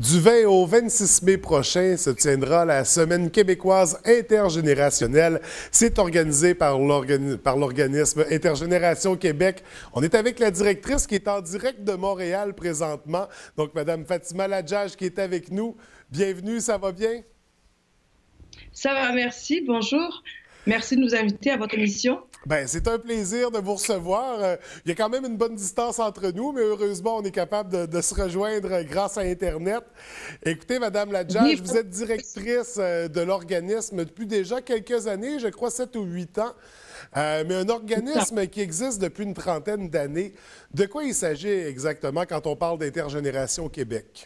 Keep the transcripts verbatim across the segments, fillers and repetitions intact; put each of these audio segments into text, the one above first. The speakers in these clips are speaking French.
Du vingt au vingt-six mai prochain se tiendra la Semaine québécoise intergénérationnelle. C'est organisé par l'organi- par l'organisme Intergénération Québec. On est avec la directrice qui est en direct de Montréal présentement, donc Mme Fatima Ladjage qui est avec nous. Bienvenue, ça va bien? Ça va, merci. Bonjour. Merci de nous inviter à votre émission. Ben, c'est un plaisir de vous recevoir. Euh, il y a quand même une bonne distance entre nous, mais heureusement, on est capable de, de se rejoindre grâce à Internet. Écoutez, Madame Oui, Ladjage, vous êtes directrice euh, de l'organisme depuis déjà quelques années, je crois sept ou huit ans, Euh, mais un organisme qui existe depuis une trentaine d'années. De quoi il s'agit exactement quand on parle d'Intergénération Québec?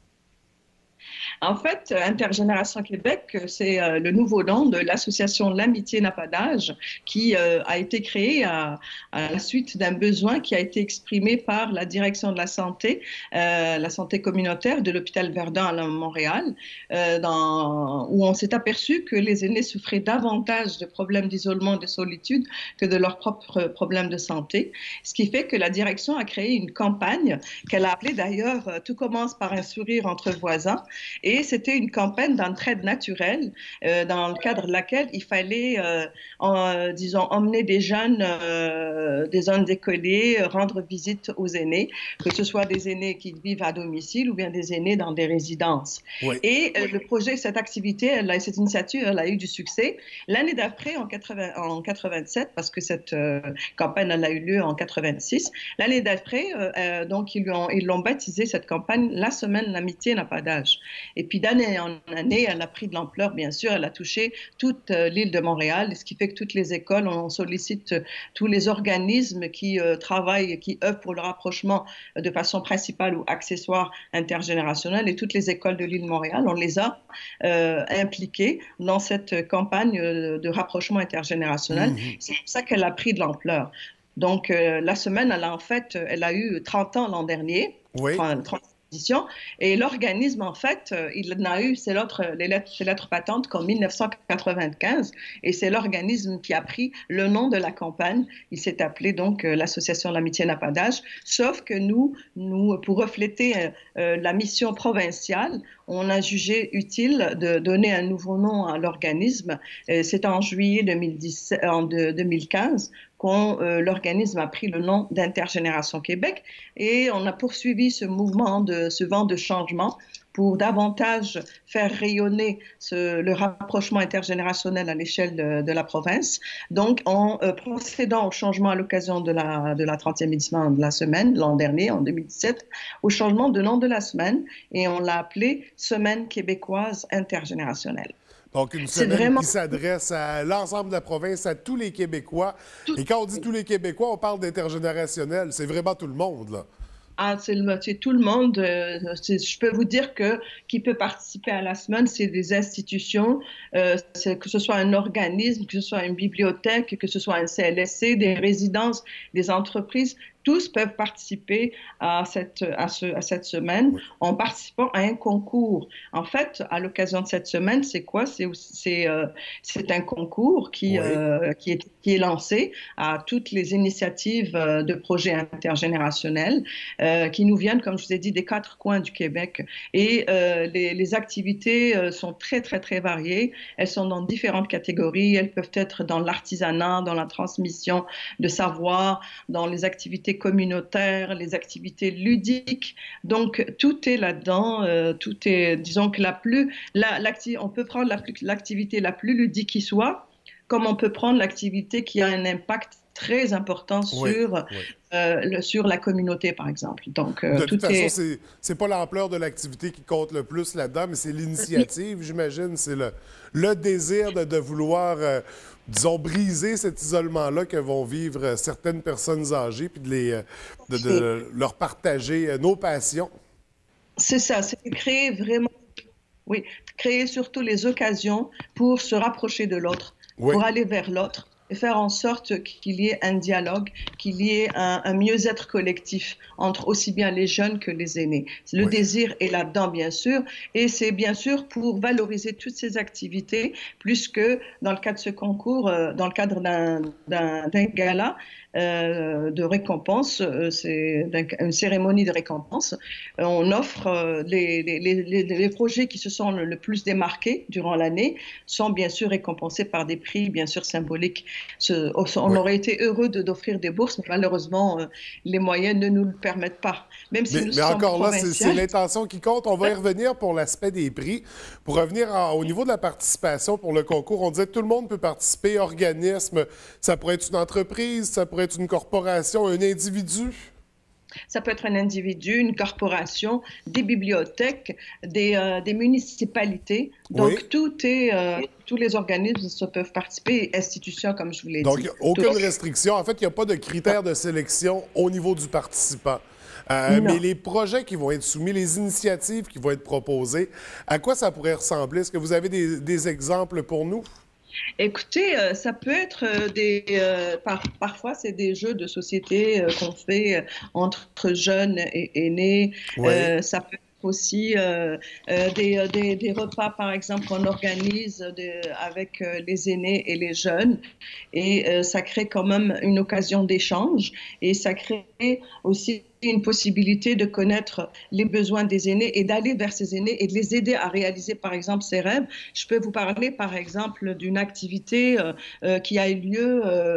en fait, Intergénération Québec, c'est euh, le nouveau nom de l'association L'Amitié n'a pas d'âge, qui euh, a été créée à, à la suite d'un besoin qui a été exprimé par la direction de la santé, euh, la santé communautaire de l'hôpital Verdun à Montréal, euh, dans, où on s'est aperçu que les aînés souffraient davantage de problèmes d'isolement, de solitude que de leurs propres problèmes de santé. Ce qui fait que la direction a créé une campagne qu'elle a appelée d'ailleurs euh, Tout commence par un sourire entre voisins. Et c'était une campagne d'entraide naturelle euh, dans le cadre de laquelle il fallait, euh, en, disons, emmener des jeunes, euh, des jeunes écoliers, rendre visite aux aînés, que ce soit des aînés qui vivent à domicile ou bien des aînés dans des résidences. Oui. Et euh, le projet, cette activité, elle a, cette initiative, elle a eu du succès. L'année d'après, en, quatre-vingts, en quatre-vingt-sept, parce que cette euh, campagne, elle a eu lieu en quatre-vingt-six, l'année d'après, euh, euh, donc ils l'ont, ils l'ont baptisé cette campagne La Semaine L'Amitié n'a pas d'âge. Et puis d'année en année, elle a pris de l'ampleur, bien sûr, elle a touché toute euh, l'île de Montréal, ce qui fait que toutes les écoles, on sollicite euh, tous les organismes qui euh, travaillent, qui œuvrent pour le rapprochement euh, de façon principale ou accessoire intergénérationnelle, et toutes les écoles de l'île de Montréal, on les a euh, impliquées dans cette campagne euh, de rapprochement intergénérationnel. Mhm. C'est pour ça qu'elle a pris de l'ampleur. Donc, euh, la semaine, elle a en fait, elle a eu trente ans l'an dernier, Oui. trente, trente éditions, et l'organisme, en fait, euh, il n'a eu ses lettres, les lettres, ses lettres patentes qu'en mille neuf cent quatre-vingt-quinze, et c'est l'organisme qui a pris le nom de la campagne. Il s'est appelé donc euh, l'Association L'Amitié n'a pas d'âge, sauf que nous, nous pour refléter euh, euh, la mission provinciale, on a jugé utile de donner un nouveau nom à l'organisme. Euh, c'est en juillet deux mille dix, en de, deux mille quinze quand euh, l'organisme a pris le nom d'Intergénération Québec, et on a poursuivi ce mouvement, de, ce vent de changement pour davantage faire rayonner ce, le rapprochement intergénérationnel à l'échelle de, de la province. Donc, en euh, procédant au changement à l'occasion de la, de la trentième édition de la semaine, l'an dernier, en deux mille dix-sept, au changement de nom de la semaine, et on l'a appelé Semaine québécoise intergénérationnelle. Donc, une C'est semaine vraiment qui s'adresse à l'ensemble de la province, à tous les Québécois. tout. Et quand on dit tous les Québécois, on parle d'intergénérationnel. C'est vraiment tout le monde, là. Ah, c'est le- c'est tout le monde. euh, c'est- je peux vous dire que qui peut participer à la semaine, c'est des institutions, euh, c'est- que ce soit un organisme, que ce soit une bibliothèque, que ce soit un C L S C, des résidences, des entreprises. Tous peuvent participer à cette, à ce, à cette semaine Oui. en participant à un concours. En fait, à l'occasion de cette semaine, c'est quoi? C'est c'est euh, c'est un concours qui, Oui. euh, qui, est, qui est lancé à toutes les initiatives euh, de projets intergénérationnels euh, qui nous viennent, comme je vous ai dit, des quatre coins du Québec. Et euh, les, les activités euh, sont très, très, très variées. Elles sont dans différentes catégories. Elles peuvent être dans l'artisanat, dans la transmission de savoir, dans les activités communautaires, les activités ludiques. Donc, tout est là-dedans. Euh, tout est, disons que la plus, la, on peut prendre l'activité la, la plus ludique qui soit, comme on peut prendre l'activité qui a un impact très important Oui. sur, Oui. euh, le, sur la communauté, par exemple. Donc, euh, De toute tout façon, est... c'est c'est pas l'ampleur de l'activité qui compte le plus là-dedans, mais c'est l'initiative, j'imagine. C'est le, le désir de, de vouloir, euh, disons, briser cet isolement-là que vont vivre certaines personnes âgées, puis de, les, euh, de, de leur partager euh, nos passions. C'est ça, c'est créer vraiment, oui, créer surtout les occasions pour se rapprocher de l'autre, Oui. pour aller vers l'autre et faire en sorte qu'il y ait un dialogue, qu'il y ait un, un mieux-être collectif entre aussi bien les jeunes que les aînés. Le Oui. désir est là-dedans, bien sûr, et c'est bien sûr pour valoriser toutes ces activités, plus que dans le cadre de ce concours, euh, dans le cadre d'un d'un- d'un gala, euh, de récompense, euh, c'est une cérémonie de récompense. Euh, on offre euh, les, les, les, les projets qui se sont le, le plus démarqués durant l'année sont bien sûr récompensés par des prix bien sûr symboliques. Ce, on Oui. aurait été heureux d'offrir des bourses, mais malheureusement euh, les moyens ne nous le permettent pas. Même si Mais, nous mais sommes encore là, c'est provinciaux. l'intention qui compte. On va y revenir pour l'aspect des prix. Pour revenir à, au niveau de la participation pour le concours, on disait que tout le monde peut participer, organisme, ça pourrait être une entreprise, ça pourrait être une corporation, un individu. Ça peut être un individu, une corporation, des bibliothèques, des, euh, des municipalités. Donc, Oui. tout est, euh, tous les organismes se peuvent participer, institutions, comme je vous l'ai dit. Donc, il n'y a aucune Tout. restriction. En fait, il n'y a pas de critères de sélection au niveau du participant. Euh, mais Non. les projets qui vont être soumis, les initiatives qui vont être proposées, à quoi ça pourrait ressembler? Est-ce que vous avez des, des exemples pour nous? Écoutez, euh, ça peut être euh, des, euh, par, parfois c'est des jeux de société euh, qu'on fait euh, entre jeunes et aînés. Oui. Euh, ça peut être aussi euh, euh, des, euh, des, des repas, par exemple, qu'on organise de, avec euh, les aînés et les jeunes. Et euh, ça crée quand même une occasion d'échange et ça crée aussi une possibilité de connaître les besoins des aînés et d'aller vers ces aînés et de les aider à réaliser, par exemple, ces rêves. Je peux vous parler, par exemple, d'une activité euh, euh, qui a eu lieu euh,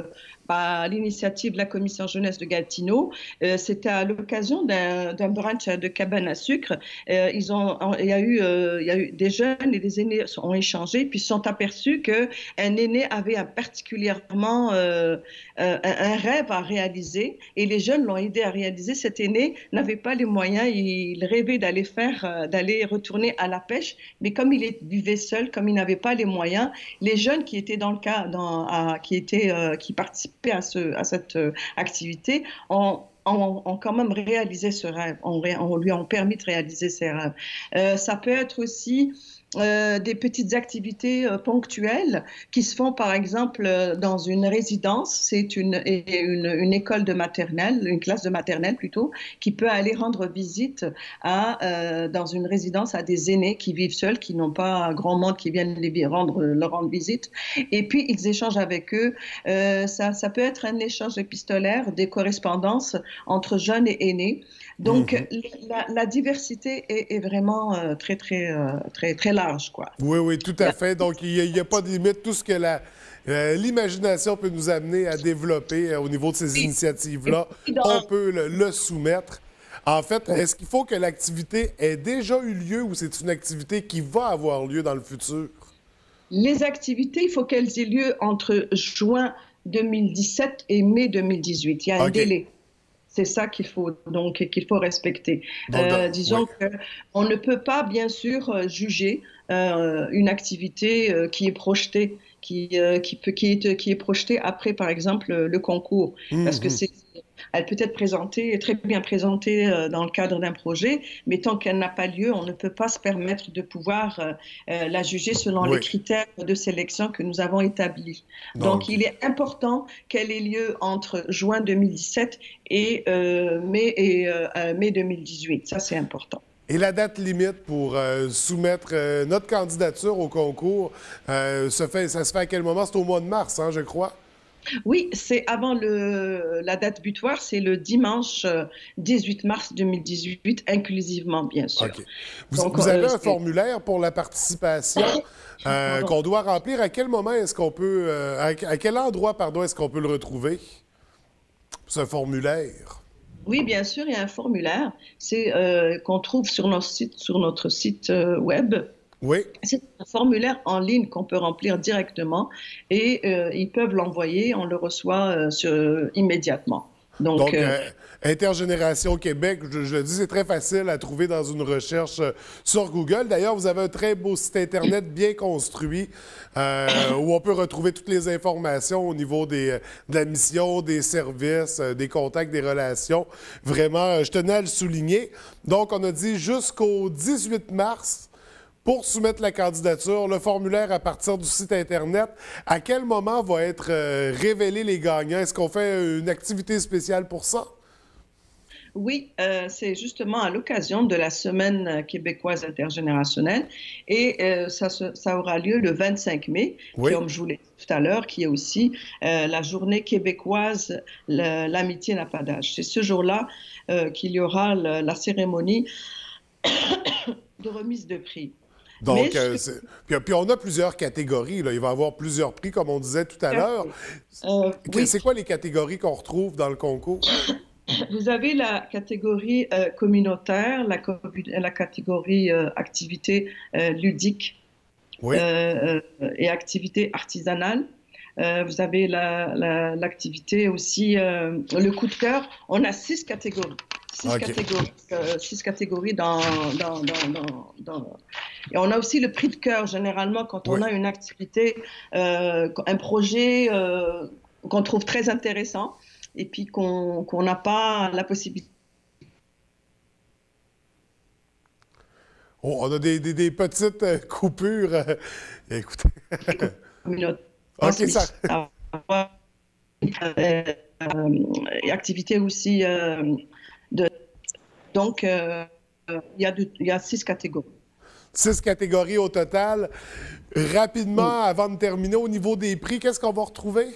à l'initiative de la commission jeunesse de Gatineau. Euh, C'était à l'occasion d'un brunch de cabane à sucre. Euh, ils ont, il, y a eu, euh, il y a eu des jeunes et des aînés ont échangé, puis se sont aperçus qu'un aîné avait un particulièrement euh, un, un rêve à réaliser et les jeunes l'ont aidé à réaliser. Cet aîné n'avait pas les moyens, il rêvait d'aller faire, d'aller retourner à la pêche, mais comme il vivait seul, comme il n'avait pas les moyens, les jeunes qui étaient dans le cas, dans, à, qui étaient, euh, qui participaient à, ce, à cette euh, activité ont, ont, ont quand même réalisé ce rêve, on, on lui a permis de réaliser ses rêves. Euh, ça peut être aussi Euh, des petites activités euh, ponctuelles qui se font par exemple euh, dans une résidence, c'est une, une, une école de maternelle, une classe de maternelle plutôt, qui peut aller rendre visite à, euh, dans une résidence à des aînés qui vivent seuls, qui n'ont pas grand monde qui viennent les rendre, leur rendre visite. Et puis ils échangent avec eux. Euh, ça, ça peut être un échange épistolaire, des correspondances entre jeunes et aînés. Donc, mm-hmm. la, la diversité est, est vraiment euh, très, très, euh, très, très large, quoi. Oui, oui, tout à fait. Donc, il n'y a, a pas de limite. Tout ce que la, euh, l'imagination peut nous amener à développer euh, au niveau de ces initiatives-là, on peut le, le soumettre. En fait, est-ce qu'il faut que l'activité ait déjà eu lieu ou c'est une activité qui va avoir lieu dans le futur? Les activités, il faut qu'elles aient lieu entre juin deux mille dix-sept et mai deux mille dix-huit. Il y a un okay. délai. C'est ça qu'il faut donc qu'il faut respecter. Donc, euh, disons oui. qu'on ne peut pas bien sûr juger euh, une activité euh, qui est projetée, qui euh, qui peut qui est qui est projetée après par exemple le concours, mmh, parce que c'est elle peut être présentée, très bien présentée euh, dans le cadre d'un projet, mais tant qu'elle n'a pas lieu, on ne peut pas se permettre de pouvoir euh, la juger selon oui. les critères de sélection que nous avons établis. Donc, Donc il est important qu'elle ait lieu entre juin deux mille dix-sept et euh, mai, et, euh, mai deux mille dix-huit. Ça, c'est important. Et la date limite pour euh, soumettre euh, notre candidature au concours, euh, se fait, ça se fait à quel moment? C'est au mois de mars, hein, je crois? Oui, c'est avant le, la date butoir, c'est le dimanche dix-huit mars deux mille dix-huit, inclusivement, bien sûr. Okay. Vous, Donc, vous avez euh, un formulaire pour la participation euh, qu'on doit remplir. À quel moment est-ce qu'on peut, euh, à, à quel endroit, pardon, est-ce qu'on peut le retrouver, ce formulaire? Oui, bien sûr, il y a un formulaire c'est euh, qu'on trouve sur notre site, sur notre site euh, web. Oui. C'est un formulaire en ligne qu'on peut remplir directement et euh, ils peuvent l'envoyer, on le reçoit euh, sur, euh, immédiatement. Donc, Donc euh, Intergénération Québec, je, je le dis, c'est très facile à trouver dans une recherche euh, sur Google. D'ailleurs, vous avez un très beau site Internet bien construit euh, où on peut retrouver toutes les informations au niveau des, de la mission, des services, euh, des contacts, des relations. Vraiment, je tenais à le souligner. Donc, on a dit jusqu'au dix-huit mars, pour soumettre la candidature, le formulaire à partir du site Internet. À quel moment vont être euh, révélés les gagnants? Est-ce qu'on fait une activité spéciale pour ça? Oui, euh, c'est justement à l'occasion de la Semaine québécoise intergénérationnelle et euh, ça, se- ça aura lieu le vingt-cinq mai, qui, Oui. comme je vous l'ai dit tout à l'heure, qui est aussi euh, la journée québécoise, le- l'amitié n'a pas d'âge. C'est ce jour-là euh, qu'il y aura le- la cérémonie de remise de prix. Mais Donc, ce euh, que c'est- puis, puis on a plusieurs catégories, là. Il va y avoir plusieurs prix, comme on disait tout à l'heure. euh, Que- oui, C'est quoi les catégories qu'on retrouve dans le concours? vous avez la catégorie euh, communautaire, la, co- la catégorie euh, activité euh, ludique Oui. euh, euh, et activité artisanale. Euh, vous avez la- la- l'activité aussi, euh, le coup de cœur. On a six catégories. Six OK. catégories, euh, six catégories dans, dans, dans, dans, dans- Et on a aussi le prix de cœur. Généralement, quand Oui. on a une activité, euh, un projet euh, qu'on trouve très intéressant et puis qu'on qu'on n'a pas la possibilité Oh, on a des, des- des petites euh, coupures. euh, écoutez. communautaire, OK, ça. euh, euh, et activités aussi euh, de donc euh, il y a de- il y a six catégories. Six catégories au total. Rapidement, avant de terminer, au niveau des prix, qu'est-ce qu'on va retrouver?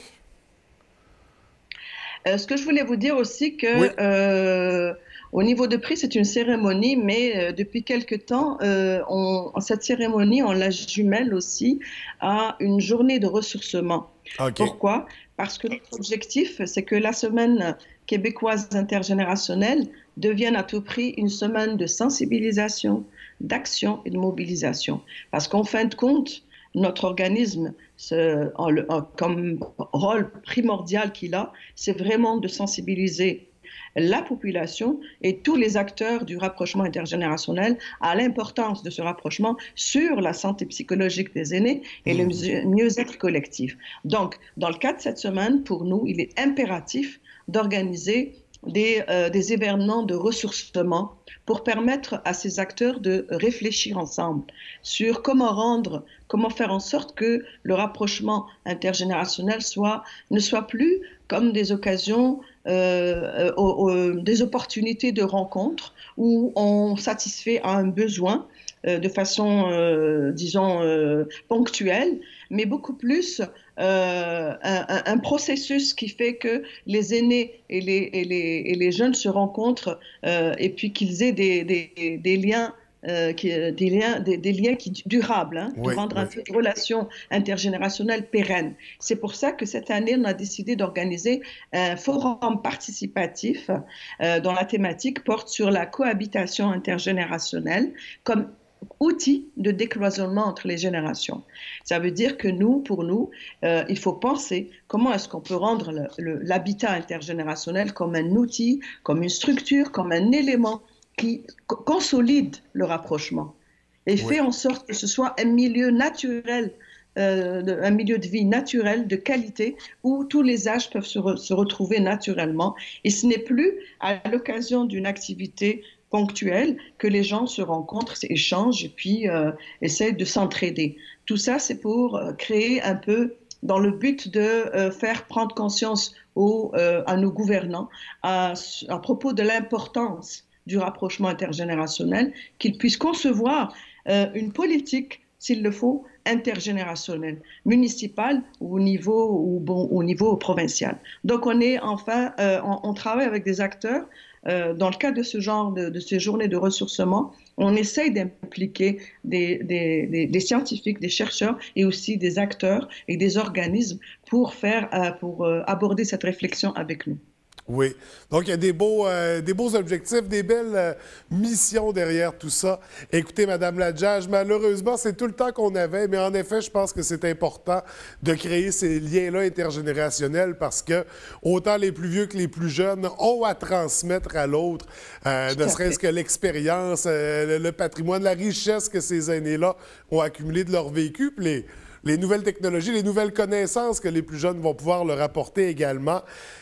Euh, ce que je voulais vous dire aussi Oui. que euh, au niveau de prix, c'est une cérémonie, mais euh, depuis quelque temps, euh, on, cette cérémonie, on la jumelle aussi à une journée de ressourcement. OK. Pourquoi? Parce que notre objectif, c'est que la semaine québécoise intergénérationnelle devienne à tout prix une semaine de sensibilisation, d'action et de mobilisation. Parce qu'en fin de compte, notre organisme, ce, en, le- en, comme rôle primordial qu'il a, c'est vraiment de sensibiliser la population et tous les acteurs du rapprochement intergénérationnel à l'importance de ce rapprochement sur la santé psychologique des aînés et le mieux-être collectif. Donc, dans le cadre de cette semaine, pour nous, il est impératif d'organiser des, euh, des événements de ressourcement pour permettre à ces acteurs de réfléchir ensemble sur comment rendre, comment faire en sorte que le rapprochement intergénérationnel soit, ne soit plus comme des occasions, euh, euh, euh, des opportunités de rencontre où on satisfait à un besoin euh, de façon, euh, disons, euh, ponctuelle, mais beaucoup plus euh, un, un, processus qui fait que les aînés et les, et les, et les jeunes se rencontrent euh, et puis qu'ils aient des, des, des liens euh, qui, des liens, des, des liens qui, durables, hein, Oui, de rendre oui. une relation intergénérationnelle pérenne. C'est pour ça que cette année, on a décidé d'organiser un forum participatif euh, dont la thématique porte sur la cohabitation intergénérationnelle comme outil de décloisonnement entre les générations. Ça veut dire que nous, pour nous, euh, il faut penser comment est-ce qu'on peut rendre l'habitat intergénérationnel comme un outil, comme une structure, comme un élément qui consolide le rapprochement et Oui. fait en sorte que ce soit un milieu naturel, euh, de, un milieu de vie naturel, de qualité, où tous les âges peuvent se, re, se retrouver naturellement. Et ce n'est plus à l'occasion d'une activité ponctuelle que les gens se rencontrent, échangent et puis euh, essayent de s'entraider. Tout ça, c'est pour euh, créer un peu dans le but de euh, faire prendre conscience aux, euh, à nos gouvernants à, à propos de l'importance du rapprochement intergénérationnel, qu'ils puissent concevoir euh, une politique, s'il le faut, intergénérationnelle, municipale ou au niveau, ou bon, au niveau provincial. Donc on est enfin, euh, on, on travaille avec des acteurs. Euh, dans le cadre de ce genre de, de ces journées de ressourcement, on essaye d'impliquer des, des, des, des scientifiques, des chercheurs et aussi des acteurs et des organismes pour faire, euh, pour euh, aborder cette réflexion avec nous. Oui. Donc, il y a des beaux, euh, des beaux objectifs, des belles euh, missions derrière tout ça. Écoutez, Madame Ladjage, malheureusement, c'est tout le temps qu'on avait, mais en effet, je pense que c'est important de créer ces liens-là intergénérationnels parce que autant les plus vieux que les plus jeunes ont à transmettre à l'autre, euh, ne serait-ce que l'expérience, euh, le, le patrimoine, la richesse que ces aînés-là ont accumulé de leur vécu, puis les, les nouvelles technologies, les nouvelles connaissances que les plus jeunes vont pouvoir leur apporter également.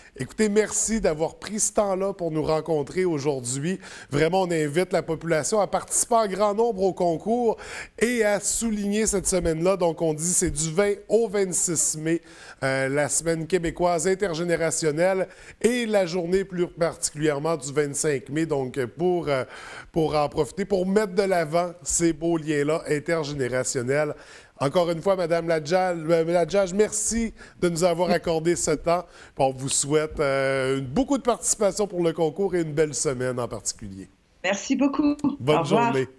Écoutez, merci d'avoir pris ce temps-là pour nous rencontrer aujourd'hui. Vraiment, on invite la population à participer en grand nombre au concours et à souligner cette semaine-là. Donc, on dit c'est du vingt au vingt-six mai, euh, la semaine québécoise intergénérationnelle et la journée plus particulièrement du vingt-cinq mai. Donc, pour, euh, pour en profiter, pour mettre de l'avant ces beaux liens-là intergénérationnels. Encore une fois, Mme Ladjage, merci de nous avoir accordé ce temps. On vous souhaite euh, beaucoup de participation pour le concours et une belle semaine en particulier. Merci beaucoup. Bonne Au revoir. journée.